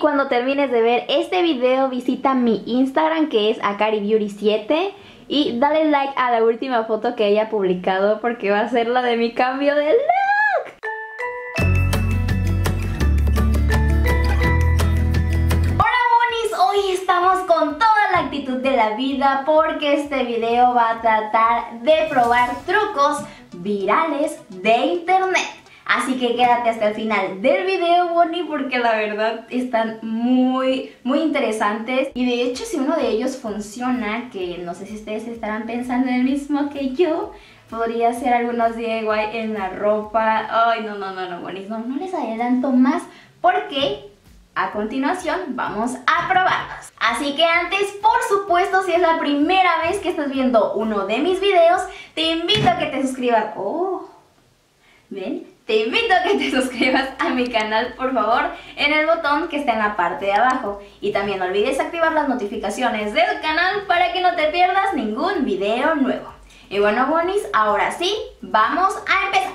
cuando termines de ver este video visita mi Instagram, que es akaribeauty7, y dale like a la última foto que haya publicado porque va a ser la de mi cambio de look. Hola bonis, hoy estamos con toda la actitud de la vida porque este video va a tratar de probar trucos virales de internet. Así que quédate hasta el final del video, Bonnie, porque la verdad están muy interesantes. Y de hecho, si uno de ellos funciona, que no sé si ustedes estarán pensando en el mismo que yo, podría ser algunos DIY en la ropa. Ay, no, Bonnie, no les adelanto más porque a continuación vamos a probarlos. Así que antes, por supuesto, si es la primera vez que estás viendo uno de mis videos, te invito a que te suscribas. ¿Ven? Te invito a que te suscribas a mi canal, por favor, en el botón que está en la parte de abajo. Y también no olvides activar las notificaciones del canal para que no te pierdas ningún video nuevo. Y bueno, bonis, ahora sí, vamos a empezar.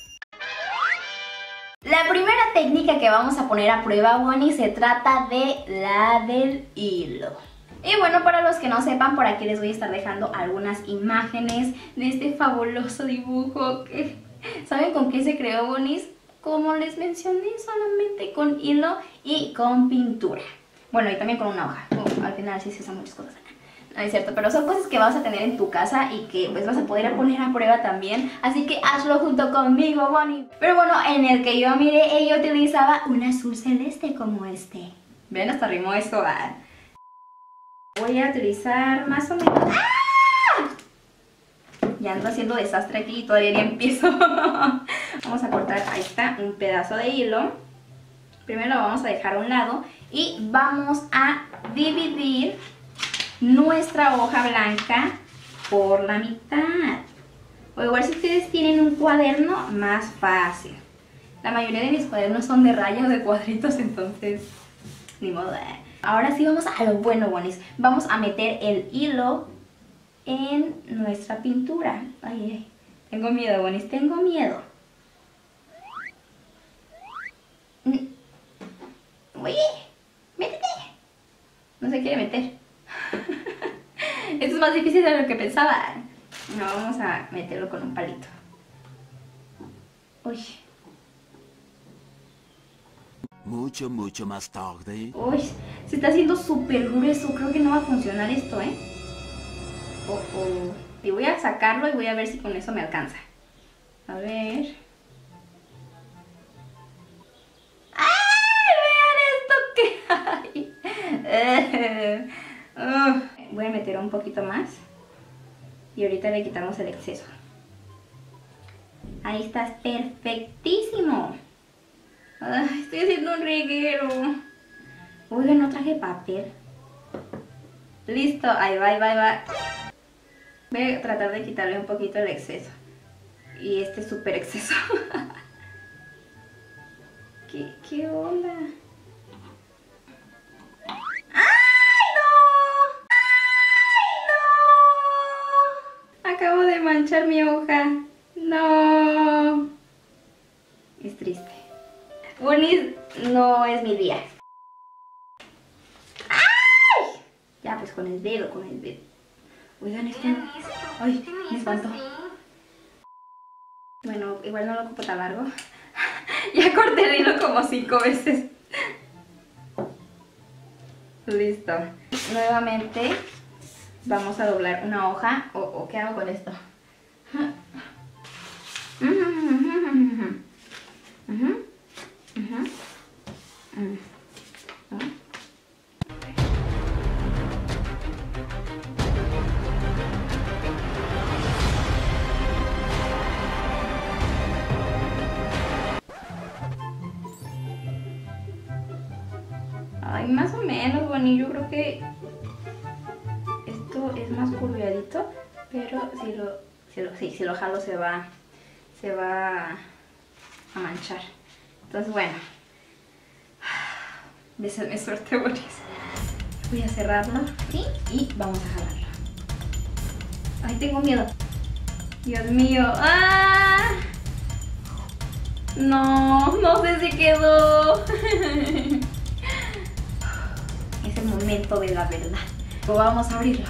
La primera técnica que vamos a poner a prueba, bonis, se trata de la del hilo. Y bueno, para los que no sepan, por aquí les voy a estar dejando algunas imágenes de este fabuloso dibujo que... ¿Saben con qué se creó, bonis? Como les mencioné, solamente con hilo y con pintura. Bueno, y también con una hoja. Al final sí se usan muchas cosas acá. No es cierto, pero son cosas que vas a tener en tu casa y que pues vas a poder poner a prueba también. Así que hazlo junto conmigo, Bonnie. Pero bueno, en el que yo miré, ella utilizaba un azul celeste como este. ¿Ven? Hasta rimó esto. Voy a utilizar más o menos... Ya ando haciendo desastre aquí y todavía ni empiezo. Vamos a cortar, ahí está, un pedazo de hilo. Primero lo vamos a dejar a un lado y vamos a dividir nuestra hoja blanca por la mitad. O igual si ustedes tienen un cuaderno, más fácil. La mayoría de mis cuadernos son de rayas o de cuadritos, entonces ni modo. Ahora sí vamos a lo bueno, bonis. Vamos a meter el hilo en nuestra pintura. Ay, tengo miedo, bonis, tengo miedo. Oye, métete. No se quiere meter. Esto es más difícil de lo que pensaba. No, vamos a meterlo con un palito. Uy. Mucho más tarde. Uy, se está haciendo súper grueso. Creo que no va a funcionar esto, Y voy a sacarlo y voy a ver si con eso me alcanza. A ver. ¡Ay! ¡Vean esto que hay! Voy a meter un poquito más. Y ahorita le quitamos el exceso. Ahí estás, perfectísimo. Ay, estoy haciendo un reguero. Oigan, no traje papel. Listo, ahí va. Voy a tratar de quitarle un poquito el exceso. Y este súper exceso. ¿Qué onda? ¡Ay, no! ¡Ay, no! Acabo de manchar mi hoja. No. Es triste. Bonnie, no es mi día. ¡Ay! Ya, pues con el dedo. Oigan, esto... Ay, me espantó. Bueno, igual no lo ocupo tan largo. Ya corté el hilo como 5 veces. Listo. Nuevamente vamos a doblar una hoja. ¿O qué hago con esto? Ay, más o menos, Bonnie. Yo creo que esto es más curviadito, pero si lo jalo se va a manchar. Entonces, bueno, deséame suerte, Boris. Voy a cerrarlo, ¿sí? Y vamos a jalarlo. Ay, tengo miedo. Dios mío. ¡Ah! No sé si quedó. es el momento de la verdad. Vamos a abrirlo.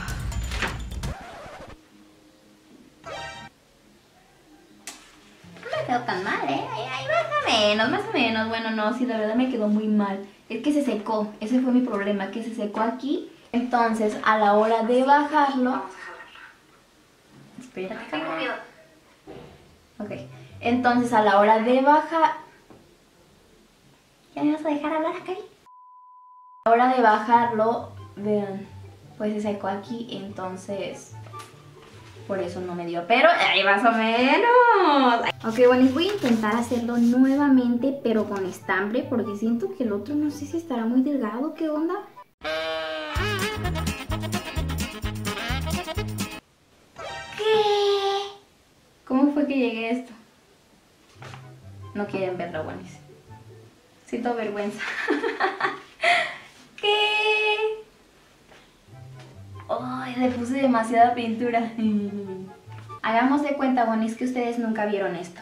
No me quedó tan mal, ¿eh? Ahí más o menos. Bueno, no, sí, la verdad me quedó muy mal. Es que se secó, ese fue mi problema, que se secó aquí. Entonces, a la hora de bajarlo... Espera, tengo miedo. Ok, entonces a la hora de bajar... ¿Ya me vas a dejar hablar acá? A la hora de bajarlo, vean, pues se secó aquí, entonces... Por eso no me dio, pero ahí más o menos. Ok, bueno, voy a intentar hacerlo nuevamente, pero con estambre, porque siento que el otro no sé si estará muy delgado. ¿Qué onda? ¿Qué? ¿Cómo fue que llegué a esto? No quieren verlo, buenis. Siento vergüenza. ¿Qué? Ay, le puse demasiada pintura. Hagamos de cuenta, bonis, que ustedes nunca vieron esto.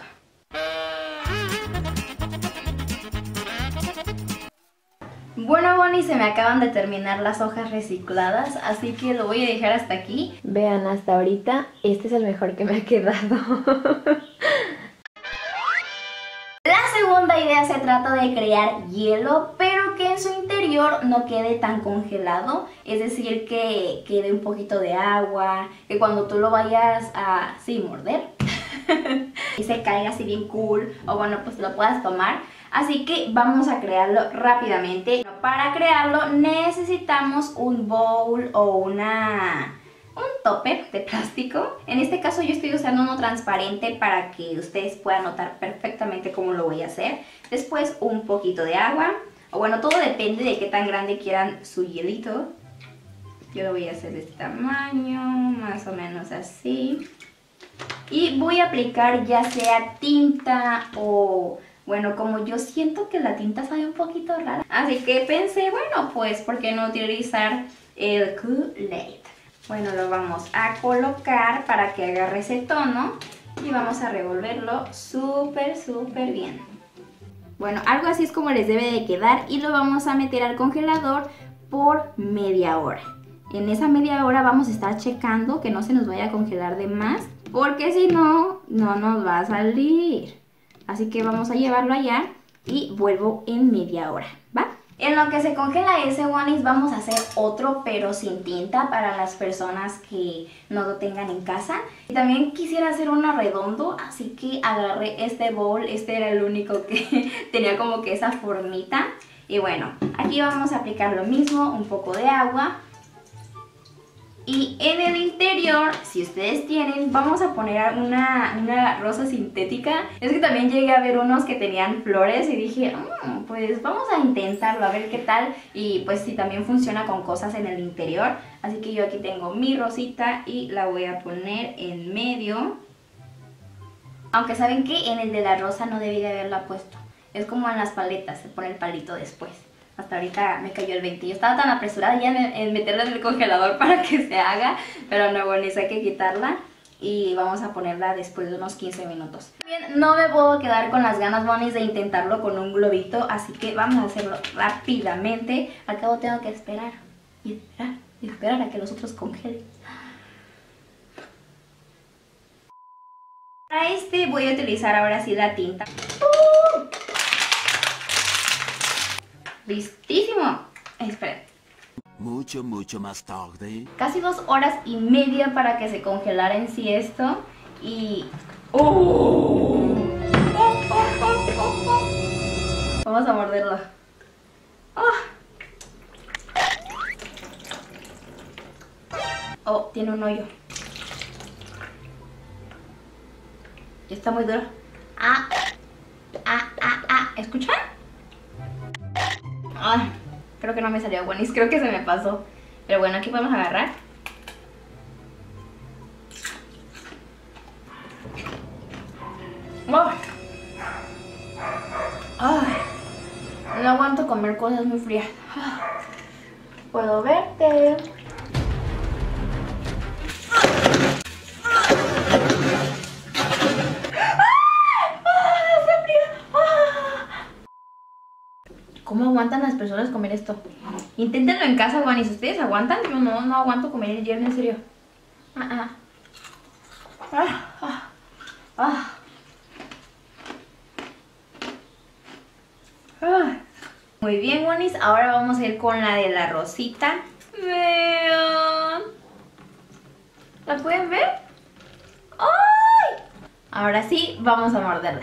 Bueno, bonis, se me acaban de terminar las hojas recicladas, así que lo voy a dejar hasta aquí. Vean, hasta ahorita este es el mejor que me ha quedado. La segunda idea se trata de crear hielo, pero que en su interior no quede tan congelado. Es decir, que quede un poquito de agua, que cuando tú lo vayas a, morder y se caiga así bien cool, o bueno, pues lo puedas tomar. Así que vamos a crearlo rápidamente. Para crearlo necesitamos un bowl o un topper de plástico. En este caso yo estoy usando uno transparente para que ustedes puedan notar perfectamente cómo lo voy a hacer. Después un poquito de agua, o bueno, todo depende de qué tan grande quieran su hielito. Yo lo voy a hacer de este tamaño, más o menos así. Y voy a aplicar ya sea tinta o... Bueno, como yo siento que la tinta sabe un poquito rara, así que pensé, bueno, pues, ¿por qué no utilizar el Kool-Aid? Bueno, lo vamos a colocar para que agarre ese tono y vamos a revolverlo súper bien. Bueno, algo así es como les debe de quedar y lo vamos a meter al congelador por media hora. En esa media hora vamos a estar checando que no se nos vaya a congelar de más, porque si no, no nos va a salir. Así que vamos a llevarlo allá y vuelvo en media hora, ¿va? En lo que se congela ese Onis vamos a hacer otro, pero sin tinta, para las personas que no lo tengan en casa. Y también quisiera hacer uno redondo, así que agarré este bowl. Este era el único que tenía como que esa formita. Y bueno, aquí vamos a aplicar lo mismo, un poco de agua. Y en el interior, si ustedes tienen, vamos a poner una rosa sintética. Es que también llegué a ver unos que tenían flores y dije, pues vamos a intentarlo, a ver qué tal. Y pues si también funciona con cosas en el interior. Así que yo aquí tengo mi rosita y la voy a poner en medio. Aunque ¿saben qué? En el de la rosa no debí de haberla puesto. Es como en las paletas, se pone el palito después. Hasta ahorita me cayó el 20. Yo estaba tan apresurada ya en meterla en el congelador para que se haga. Pero no, bueno, eso hay que quitarla. Y vamos a ponerla después de unos 15 minutos. Bien, no me puedo quedar con las ganas, bonis, de intentarlo con un globito. Así que vamos a hacerlo rápidamente. Al cabo tengo que esperar y esperar a que los otros congelen. Para este voy a utilizar ahora sí la tinta. ¡Listísimo! Esperen. Mucho más tarde. Casi 2 horas y media para que se congelara en sí esto. Y... Vamos a morderlo. Oh, tiene un hoyo. Y está muy duro. ¿Escuchan? Ay, creo que no me salió buenísimo, creo que se me pasó. Pero bueno, aquí podemos agarrar. Ay, no aguanto comer cosas muy frías. Puedo verte. ¿Cómo aguantan las personas comer esto? Inténtenlo en casa, Juan, y si ustedes aguantan, yo no aguanto comer el hielo, en serio. Muy bien, Juanis, ahora vamos a ir con la de la rosita. Vean. ¿La pueden ver? ¡Ay! Ahora sí, vamos a morderla.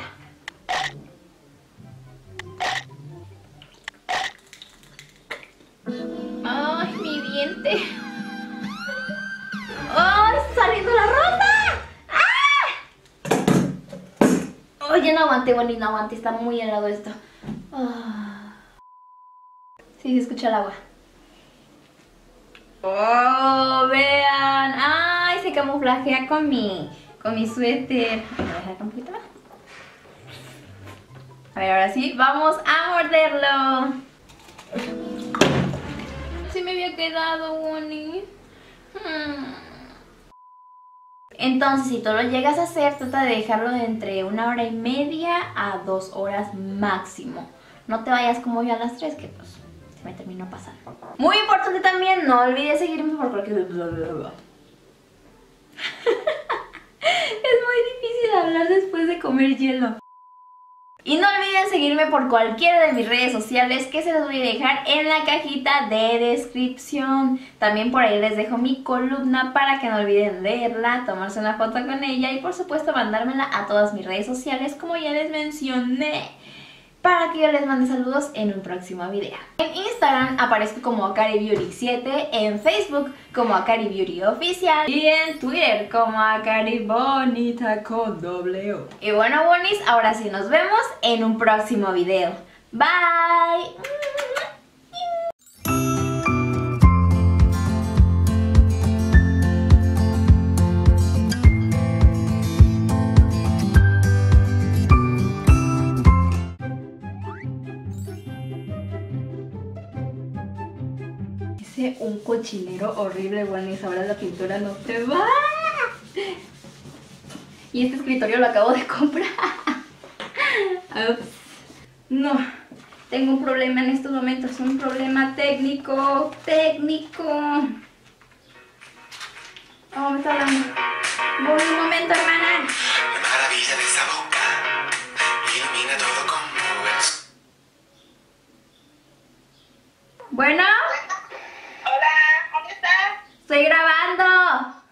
¡Ay, mi diente! ¡Ay, está saliendo la rosa! ¡Ah! ¡Ay, ya no aguanté, Bonnie, no aguanté! Está muy helado esto. Sí, se escucha el agua. ¡Oh, vean! ¡Ay, se camuflajea con mi suéter! Voy a dejar un poquito más. A ver, ahora sí, vamos a morderlo. Sí me había quedado, Bonnie. Entonces, si tú lo llegas a hacer, trata de dejarlo de entre 1 hora y media a 2 horas máximo. No te vayas como yo a las 3, que pues se me terminó pasando. Muy importante también, no olvides seguirme por cualquier... Es muy difícil hablar después de comer hielo. Y no olviden seguirme por cualquiera de mis redes sociales que se los voy a dejar en la cajita de descripción. También por ahí les dejo mi columna para que no olviden leerla, tomarse una foto con ella y por supuesto mandármela a todas mis redes sociales como ya les mencioné, para que yo les mande saludos en un próximo video. En Instagram aparezco como AkariBeauty7, en Facebook como AkariBeautyOficial y en Twitter como AkariBonita con doble O. Y bueno, bonis, ahora sí nos vemos en un próximo video. Bye. Hice un cochinero horrible, bueno, y ahora la pintura no se va. Y este escritorio lo acabo de comprar. Ups. No, tengo un problema en estos momentos, un problema técnico. Oh, me está hablando. Voy un momento, hermana. La maravilla de esa boca ilumina todo con nubes. Bueno. Hola, ¿cómo estás? Estoy grabando.